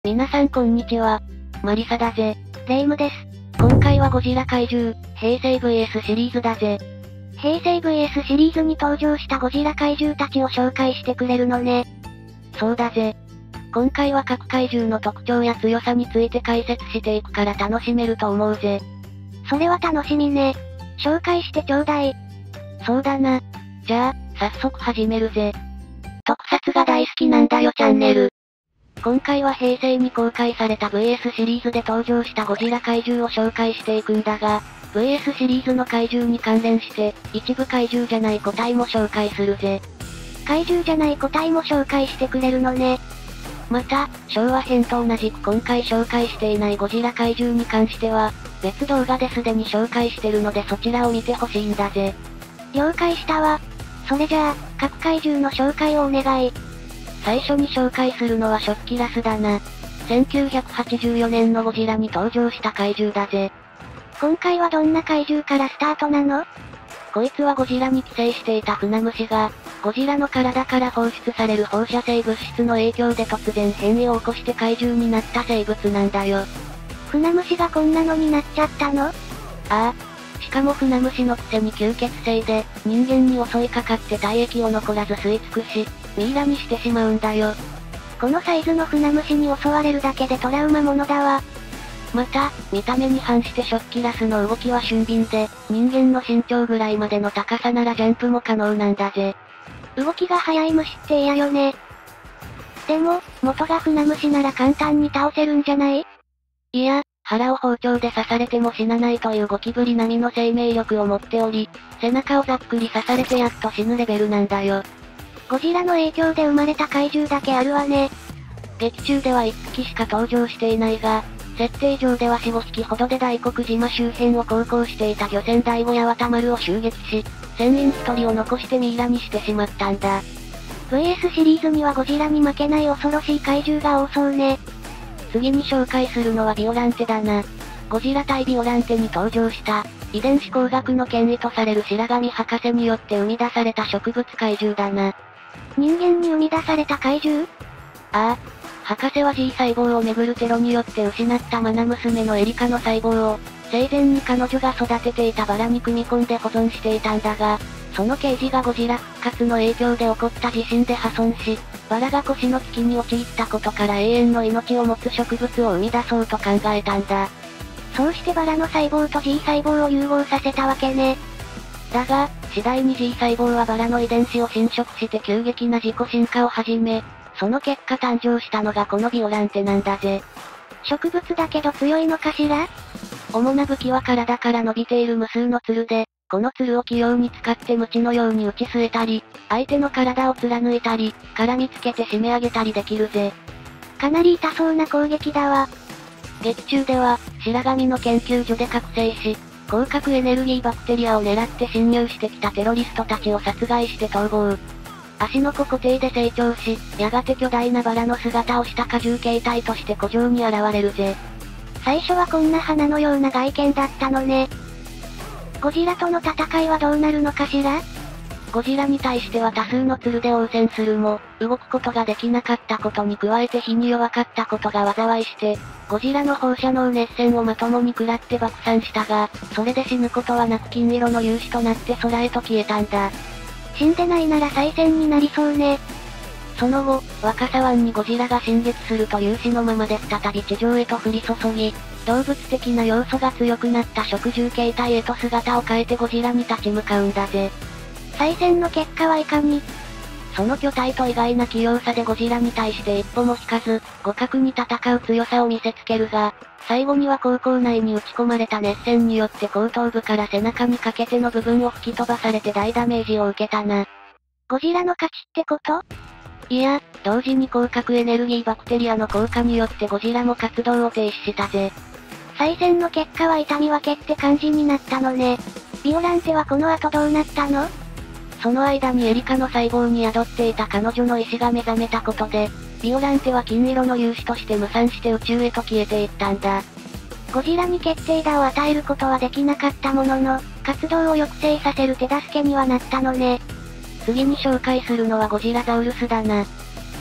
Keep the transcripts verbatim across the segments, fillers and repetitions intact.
皆さんこんにちは。マリサだぜ。 レイムです。 今回はゴジラ怪獣、平成 ブイエス シリーズだぜ。 平成 ブイエス シリーズに登場したゴジラ怪獣たちを紹介してくれるのね。 そうだぜ。今回は各怪獣の特徴や強さについて解説していくから楽しめると思うぜ。 それは楽しみね。紹介してちょうだい。 そうだな。じゃあ、早速始めるぜ。特撮が大好きなんだよチャンネル。今回は平成に公開された ブイエス シリーズで登場したゴジラ怪獣を紹介していくんだが、ブイエス シリーズの怪獣に関連して、一部怪獣じゃない個体も紹介するぜ。 怪獣じゃない個体も紹介してくれるのね。 また、昭和編と同じく今回紹介していないゴジラ怪獣に関しては、別動画ですでに紹介してるのでそちらを見てほしいんだぜ。 了解したわ。それじゃあ、各怪獣の紹介をお願い。 最初に紹介するのは初期クラスだな。せんきゅうひゃくはちじゅうよねんのゴジラに登場した怪獣だぜ。 今回はどんな怪獣からスタートなの？ こいつはゴジラに寄生していた船虫が、ゴジラの体から放出される放射性物質の影響で突然変異を起こして怪獣になった生物なんだよ。 船虫がこんなのになっちゃったの？ ああ。しかも船虫のくせに吸血性で、人間に襲いかかって体液を残らず吸い尽くし、ミイラにしてしまうんだよ。 このサイズの船虫に襲われるだけでトラウマものだわ。 また、見た目に反して初期クラスの動きは俊敏で、人間の身長ぐらいまでの高さならジャンプも可能なんだぜ。 動きが速い虫って嫌よね。でも、元が船虫なら簡単に倒せるんじゃない？ いや、腹を包丁で刺されても死なないというゴキブリ並みの生命力を持っており、背中をざっくり刺されてやっと死ぬレベルなんだよ。 ゴジラの影響で生まれた怪獣だけあるわね。 劇中ではいっぴきしか登場していないが、設定上ではよん、ごひきほどで大黒島周辺を航行していた漁船第五八幡丸を襲撃し、船員一人を残してミイラにしてしまったんだ。 ブイエス シリーズにはゴジラに負けない恐ろしい怪獣が多そうね。 次に紹介するのはビオランテだな。ゴジラ対ビオランテに登場した、遺伝子工学の権威とされる白神博士によって生み出された植物怪獣だな。 人間に生み出された怪獣？ ああ。博士は G 細胞をめぐるテロによって失った愛娘のエリカの細胞を、生前に彼女が育てていたバラに組み込んで保存していたんだが、その刑事がゴジラ復活の影響で起こった地震で破損し、バラが腰の危機に陥ったことから永遠の命を持つ植物を生み出そうと考えたんだ。 そうしてバラの細胞と G 細胞を融合させたわけね。 だが、次第に G 細胞はバラの遺伝子を侵食して急激な自己進化を始め、その結果誕生したのがこのビオランテなんだぜ。 植物だけど強いのかしら？ 主な武器は体から伸びている無数のツルで、このツルを器用に使って鞭のように打ち据えたり、相手の体を貫いたり、絡みつけて締め上げたりできるぜ。 かなり痛そうな攻撃だわ。 劇中では、白神の研究所で覚醒し、広角エネルギーバクテリアを狙って侵入してきたテロリストたちを殺害して逃亡。足の子固定で成長し、やがて巨大なバラの姿をした荷重形態として古城に現れるぜ。 最初はこんな花のような外見だったのね。ゴジラとの戦いはどうなるのかしら？ ゴジラに対しては多数のツルで応戦するも、動くことができなかったことに加えて火に弱かったことが災いして、ゴジラの放射能熱線をまともに食らって爆散したが、それで死ぬことはなく金色の粒子となって空へと消えたんだ。 死んでないなら再戦になりそうね。 その後、若狭湾にゴジラが進撃するという死のままで再び地上へと降り注ぎ、動物的な要素が強くなった食獣形態へと姿を変えてゴジラに立ち向かうんだぜ。 再戦の結果はいかに？ その巨体と意外な器用さでゴジラに対して一歩も引かず、互角に戦う強さを見せつけるが、最後には口腔内に打ち込まれた熱線によって後頭部から背中にかけての部分を吹き飛ばされて大ダメージを受けたな。 ゴジラの勝ちってこと？ いや、同時に広角エネルギーバクテリアの効果によってゴジラも活動を停止したぜ。 再戦の結果は痛み分けって感じになったのね。ビオランテはこの後どうなったの？ その間にエリカの細胞に宿っていた彼女の意志が目覚めたことで、ビオランテは金色の粒子として無散して宇宙へと消えていったんだ。 ゴジラに決定打を与えることはできなかったものの、活動を抑制させる手助けにはなったのね。 次に紹介するのはゴジラザウルスだな。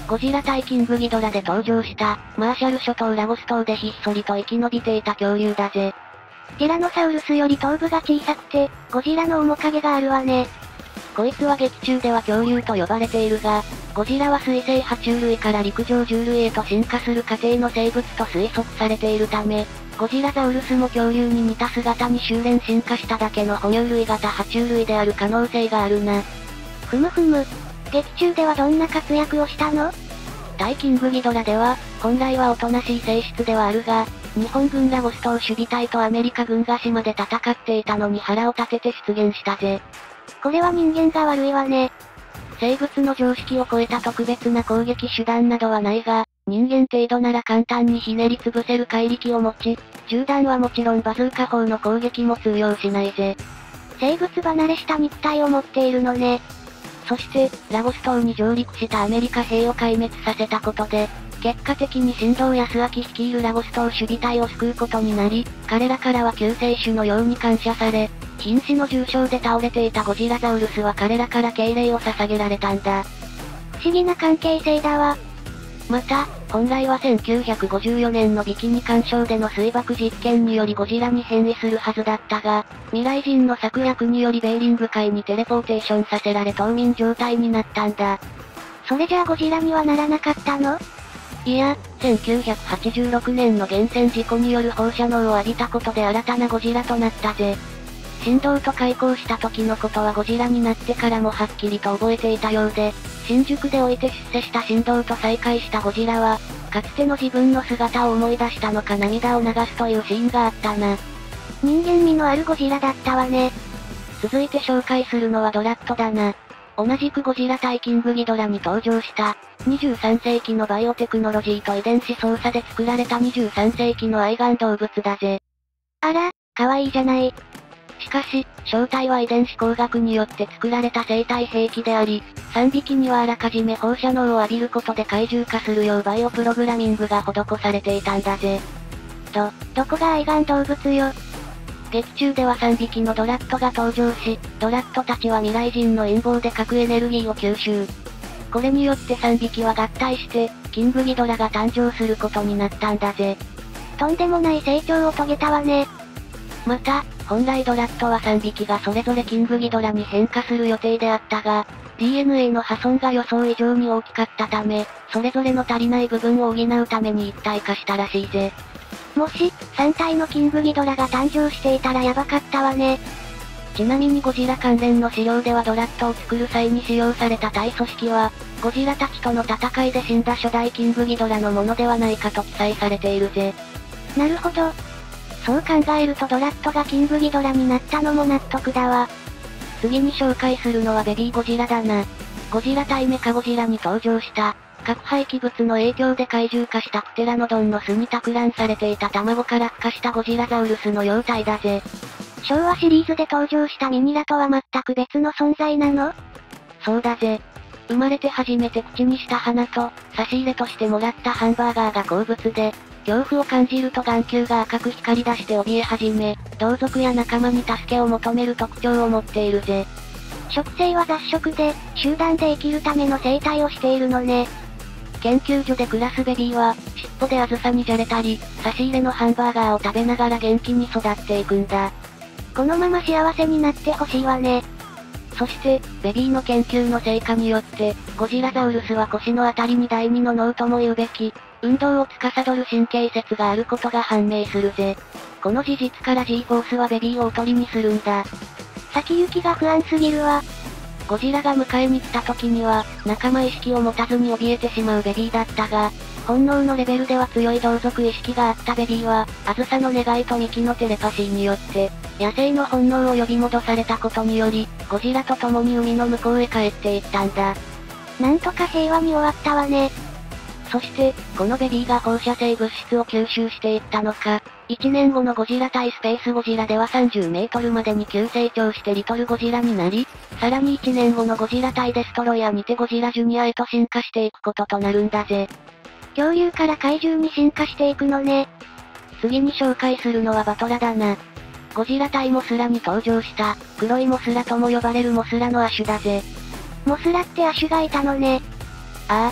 ゴジラ対キングギドラで登場した、マーシャル諸島ラゴス島でひっそりと生き延びていた恐竜だぜ。 ティラノサウルスより頭部が小さくて、ゴジラの面影があるわね。 こいつは劇中では恐竜と呼ばれているが、ゴジラは水生爬虫類から陸上獣類へと進化する過程の生物と推測されているため、ゴジラザウルスも恐竜に似た姿に修練進化しただけの哺乳類型爬虫類である可能性があるな。 ふむふむ。劇中ではどんな活躍をしたの？ 対キングギドラでは、本来はおとなしい性質ではあるが、日本軍ラゴス島守備隊とアメリカ軍が島で戦っていたのに腹を立てて出現したぜ。 これは人間が悪いわね。 生物の常識を超えた特別な攻撃手段などはないが、人間程度なら簡単にひねり潰せる怪力を持ち、銃弾はもちろんバズーカ砲の攻撃も通用しないぜ。 生物離れした肉体を持っているのね。 そして、ラゴス島に上陸したアメリカ兵を壊滅させたことで、結果的に新藤康明率いるラゴス島守備隊を救うことになり、彼らからは救世主のように感謝され、瀕死の重傷で倒れていたゴジラザウルスは彼らから敬礼を捧げられたんだ。 不思議な関係性だわ。 また、本来はせんきゅうひゃくごじゅうよねんのビキニ干渉での水爆実験によりゴジラに変異するはずだったが、未来人の策略によりベーリング海にテレポーテーションさせられ冬眠状態になったんだ。 それじゃあゴジラにはならなかったの？ いや、せんきゅうひゃくはちじゅうろくねんの源泉事故による放射能を浴びたことで新たなゴジラとなったぜ。振動と開口した時のことはゴジラになってからもはっきりと覚えていたようで、新宿で置いて出世した振動と再会したゴジラは、かつての自分の姿を思い出したのか涙を流すというシーンがあったな。 人間味のあるゴジラだったわね。 続いて紹介するのはドラットだな。同じくゴジラ対キングギドラに登場した、にじゅうさんせいきのバイオテクノロジーと遺伝子操作で作られたにじゅうさんせいきの愛玩動物だぜ。 あら、かわいいじゃない。 しかし、正体は遺伝子工学によって作られた生体兵器であり、さんびきにはあらかじめ放射能を浴びることで怪獣化するようバイオプログラミングが施されていたんだぜ。 ど、どこが愛玩動物よ。 劇中ではさんびきのドラットが登場し、ドラットたちは未来人の陰謀で核エネルギーを吸収。これによってさんびきは合体して、キングギドラが誕生することになったんだぜ。 とんでもない成長を遂げたわね。 また、本来ドラットはさんびきがそれぞれキングギドラに変化する予定であったが、ディーエヌエー の破損が予想以上に大きかったため、それぞれの足りない部分を補うために一体化したらしいぜ。 もし、さんたいのキングギドラが誕生していたらヤバかったわね。 ちなみにゴジラ関連の資料ではドラットを作る際に使用された対組織は、ゴジラたちとの戦いで死んだ初代キングギドラのものではないかと記載されているぜ。 なるほど。そう考えるとドラットがキングギドラになったのも納得だわ。 次に紹介するのはベビーゴジラだな。ゴジラ対メカゴジラに登場した、核廃棄物の影響で怪獣化したプテラノドンの巣に托卵されていた卵から孵化したゴジラザウルスの幼体だぜ。 昭和シリーズで登場したミニラとは全く別の存在なの？ そうだぜ。生まれて初めて口にした花と、差し入れとしてもらったハンバーガーが好物で、恐怖を感じると眼球が赤く光り出して怯え始め、同族や仲間に助けを求める特徴を持っているぜ。 食性は雑食で、集団で生きるための生態をしているのね。 研究所で暮らすベビーは、尻尾であずさにじゃれたり、差し入れのハンバーガーを食べながら元気に育っていくんだ。 このまま幸せになってほしいわね。 そして、ベビーの研究の成果によって、ゴジラザウルスは腰のあたりにだいにの脳とも言うべき、運動を司る神経節があることが判明するぜ。この事実から G フォースはベビーをおとりにするんだ。 先行きが不安すぎるわ。 ゴジラが迎えに来た時には、仲間意識を持たずに怯えてしまうベビーだったが、本能のレベルでは強い同族意識があったベビーは、あずさの願いとミキのテレパシーによって、野生の本能を呼び戻されたことにより、ゴジラと共に海の向こうへ帰っていったんだ。 なんとか平和に終わったわね。 そして、このベビーが放射性物質を吸収していったのか、いちねんごのゴジラ対スペースゴジラではさんじゅうメートルまでに急成長してリトルゴジラになり、さらにいちねんごのゴジラ対デストロイヤーにてゴジラジュニアへと進化していくこととなるんだぜ。 恐竜から怪獣に進化していくのね。 次に紹介するのはバトラだな。ゴジラ対モスラに登場した、黒いモスラとも呼ばれるモスラの亜種だぜ。 モスラって亜種がいたのね。 ああ。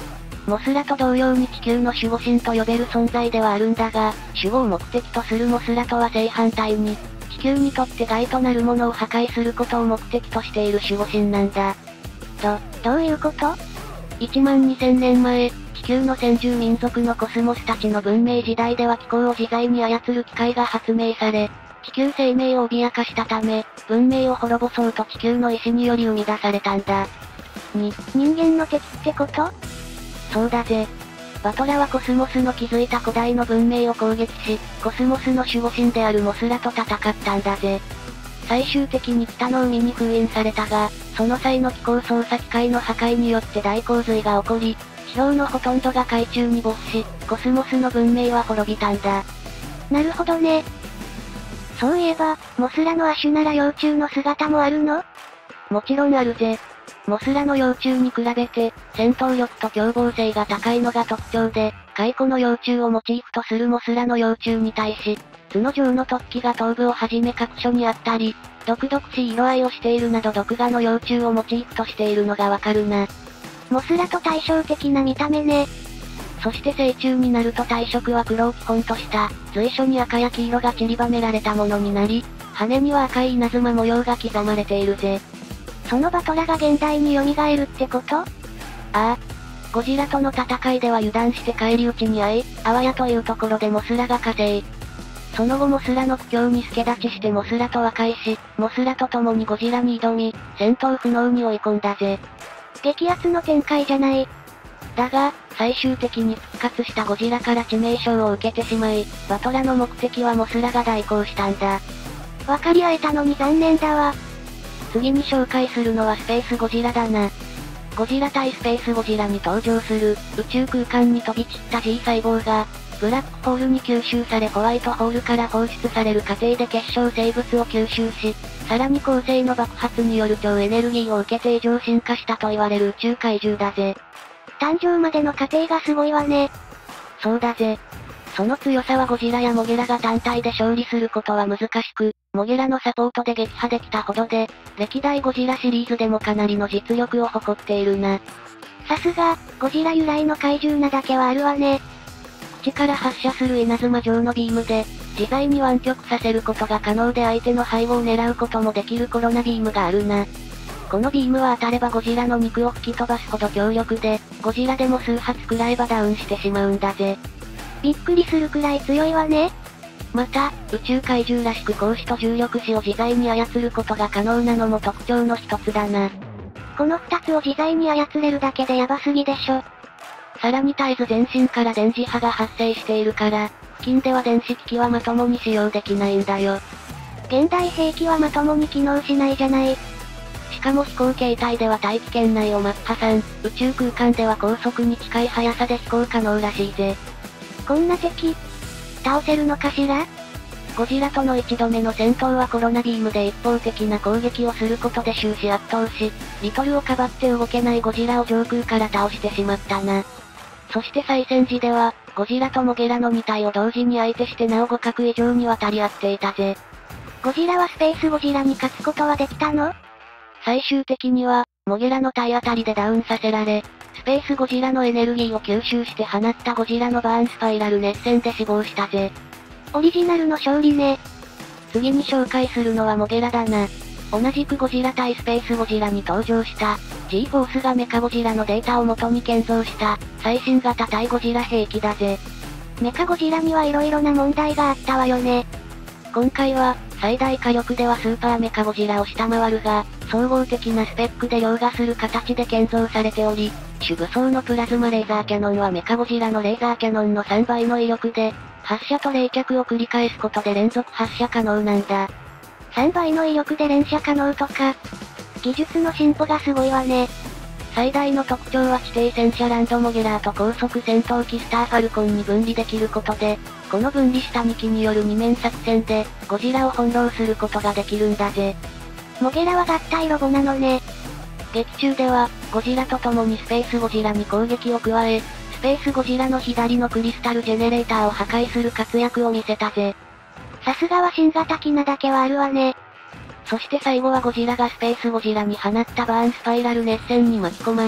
モスラと同様に地球の守護神と呼べる存在ではあるんだが、守護を目的とするモスラとは正反対に、地球にとって害となるものを破壊することを目的としている守護神なんだ。 ど、どういうこと？ いちまんにせんねんまえ、地球の先住民族のコスモスたちの文明時代では気候を自在に操る機械が発明され、地球生命を脅かしたため、文明を滅ぼそうと地球の意志により生み出されたんだ。 に、人間の敵ってこと？ そうだぜ。バトラはコスモスの築いた古代の文明を攻撃し、コスモスの守護神であるモスラと戦ったんだぜ。最終的に北の海に封印されたが、その際の気候操作機械の破壊によって大洪水が起こり、地表のほとんどが海中に没し、コスモスの文明は滅びたんだ。 なるほどね。そういえば、モスラの亜種なら幼虫の姿もあるの？ もちろんあるぜ。モスラの幼虫に比べて、戦闘力と凶暴性が高いのが特徴で、蚕の幼虫をモチーフとするモスラの幼虫に対し、角状の突起が頭部をはじめ各所にあったり、毒々しい色合いをしているなど毒牙の幼虫をモチーフとしているのがわかるな。 モスラと対照的な見た目ね。 そして成虫になると体色は黒を基本とした、随所に赤や黄色が散りばめられたものになり、羽には赤い稲妻模様が刻まれているぜ。 そのバトラが現代に蘇るってこと？ ああ。ゴジラとの戦いでは油断して返り討ちに遭い、あわやというところでモスラが加勢。その後モスラの苦境に助立ちしてモスラと和解し、モスラと共にゴジラに挑み、戦闘不能に追い込んだぜ。 激アツの展開じゃない。 だが、最終的に復活したゴジラから致命傷を受けてしまい、バトラの目的はモスラが代行したんだ。 分かり合えたのに残念だわ。 次に紹介するのはスペースゴジラだな。ゴジラ対スペースゴジラに登場する、宇宙空間に飛び散った G 細胞が、ブラックホールに吸収されホワイトホールから放出される過程で結晶生物を吸収し、さらに恒星の爆発による超エネルギーを受けて異常進化したと言われる宇宙怪獣だぜ。 誕生までの過程がすごいわね。 そうだぜ。その強さはゴジラやモゲラが単体で勝利することは難しく、モゲラのサポートで撃破できたほどで、歴代ゴジラシリーズでもかなりの実力を誇っているな。 さすが、ゴジラ由来の怪獣なだけはあるわね。 口から発射する稲妻状のビームで、自在に湾曲させることが可能で相手の背後を狙うこともできるコロナビームがあるな。このビームは当たればゴジラの肉を吹き飛ばすほど強力で、ゴジラでも数発食らえばダウンしてしまうんだぜ。 びっくりするくらい強いわね。 また、宇宙怪獣らしく光子と重力子を自在に操ることが可能なのも特徴の一つだな。 この二つを自在に操れるだけでヤバすぎでしょ。 さらに絶えず全身から電磁波が発生しているから、付近では電子機器はまともに使用できないんだよ。 現代兵器はまともに機能しないじゃない。 しかも飛行形態では大気圏内をマッハさん、宇宙空間では高速に近い速さで飛行可能らしいぜ。 こんな敵、倒せるのかしら？ ゴジラとの一度目の戦闘はコロナビームで一方的な攻撃をすることで終始圧倒し、リトルをかばって動けないゴジラを上空から倒してしまったな。そして再戦時では、ゴジラとモゲラのに体を同時に相手してなお互角以上に渡り合っていたぜ。 ゴジラはスペースゴジラに勝つことはできたの？ 最終的には、モゲラの体当たりでダウンさせられ、スペースゴジラのエネルギーを吸収して放ったゴジラのバーンスパイラル熱線で死亡したぜ。 オリジナルの勝利ね。 次に紹介するのはモゲラだな。同じくゴジラ対スペースゴジラに登場した、G フォースがメカゴジラのデータを元に建造した、最新型対ゴジラ兵器だぜ。 メカゴジラには色々な問題があったわよね。 今回は、最大火力ではスーパーメカゴジラを下回るが、総合的なスペックで凌駕する形で建造されており、主武装のプラズマレーザーキャノンはメカゴジラのレーザーキャノンのさんばいの威力で、発射と冷却を繰り返すことで連続発射可能なんだ。 さんばいの威力で連射可能とか、技術の進歩がすごいわね。 最大の特徴は地底戦車ランドモゲラーと高速戦闘機スターファルコンに分離できることで、この分離したに機による二面作戦で、ゴジラを翻弄することができるんだぜ。 モゲラは合体ロボなのね。 劇中では、ゴジラと共にスペースゴジラに攻撃を加え、スペースゴジラの左のクリスタルジェネレーターを破壊する活躍を見せたぜ。 さすがは新型機なだけはあるわね。 そして最後はゴジラがスペースゴジラに放ったバーンスパイラル熱線に巻き込まれ、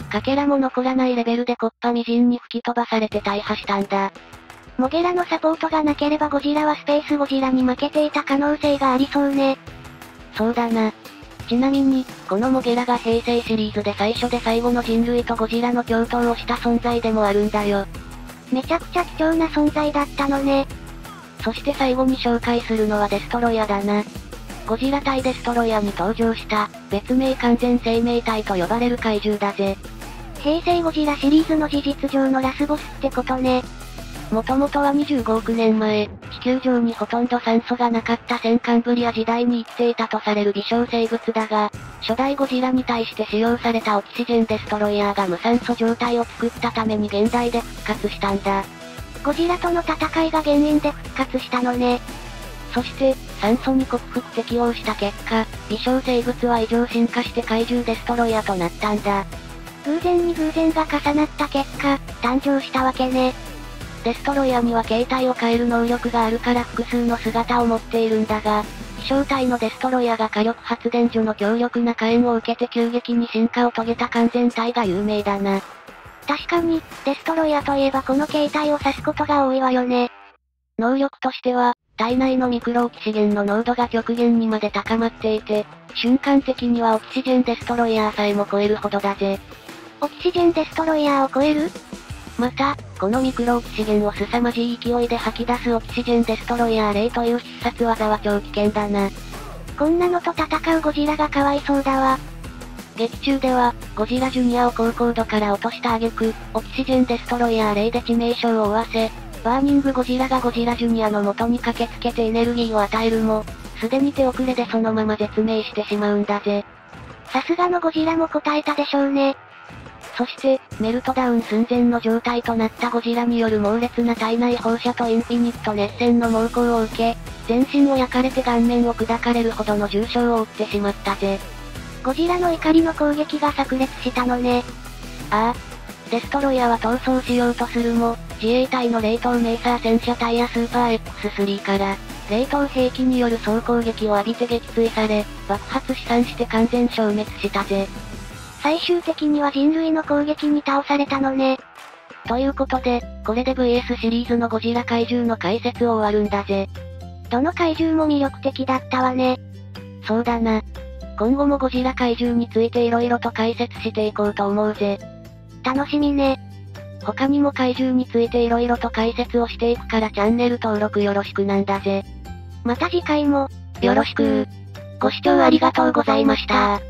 かけらも残らないレベルで木っ端みじんに吹き飛ばされて大破したんだ。 モゲラのサポートがなければゴジラはスペースゴジラに負けていた可能性がありそうね。 そうだな。ちなみに、このモゲラが平成シリーズで最初で最後の人類とゴジラの共闘をした存在でもあるんだよ。 めちゃくちゃ貴重な存在だったのね。 そして最後に紹介するのはデストロイヤだな。ゴジラ対デストロイヤに登場した、別名完全生命体と呼ばれる怪獣だぜ。 平成ゴジラシリーズの事実上のラスボスってことね。 もともとはにじゅうごおくねんまえ、地球上にほとんど酸素がなかった先カンブリア時代に生きていたとされる微小生物だが、初代ゴジラに対して使用されたオキシジェンデストロイヤーが無酸素状態を作ったために現代で復活したんだ。 ゴジラとの戦いが原因で復活したのね。 そして、酸素に克服適応した結果、微小生物は異常進化して怪獣デストロイヤーとなったんだ。 偶然に偶然が重なった結果、誕生したわけね。 デストロイヤーには形態を変える能力があるから複数の姿を持っているんだが、飛翔体のデストロイヤーが火力発電所の強力な火炎を受けて急激に進化を遂げた完全体が有名だな。 確かに、デストロイヤーといえばこの形態を指すことが多いわよね。 能力としては、体内のミクロオキシゲンの濃度が極限にまで高まっていて、瞬間的にはオキシジェンデストロイヤーさえも超えるほどだぜ。 オキシジェンデストロイヤーを超える？ また、このミクロオキシゲンを凄まじい勢いで吐き出すオキシジェンデストロイヤーレイという必殺技は超危険だな。 こんなのと戦うゴジラがかわいそうだわ。 劇中では、ゴジラジュニアを高高度から落とした挙句、オキシジェンデストロイヤーレイで致命傷を負わせ、バーニングゴジラがゴジラジュニアの元に駆けつけてエネルギーを与えるも、すでに手遅れでそのまま絶命してしまうんだぜ。 さすがのゴジラも答えたでしょうね。 そして、メルトダウン寸前の状態となったゴジラによる猛烈な体内放射とインフィニット熱線の猛攻を受け、全身を焼かれて顔面を砕かれるほどの重傷を負ってしまったぜ。 ゴジラの怒りの攻撃が炸裂したのね。 ああ。デストロイヤーは逃走しようとするも、自衛隊の冷凍メーサー戦車隊やスーパー エックススリー から、冷凍兵器による総攻撃を浴びて撃墜され、爆発死散して完全消滅したぜ。 最終的には人類の攻撃に倒されたのね。 ということで、これで ブイエス シリーズのゴジラ怪獣の解説を終わるんだぜ。 どの怪獣も魅力的だったわね。 そうだな。今後もゴジラ怪獣について色々と解説していこうと思うぜ。 楽しみね。 他にも怪獣について色々と解説をしていくからチャンネル登録よろしくなんだぜ。 また次回も、 よろしく。ご視聴ありがとうございました。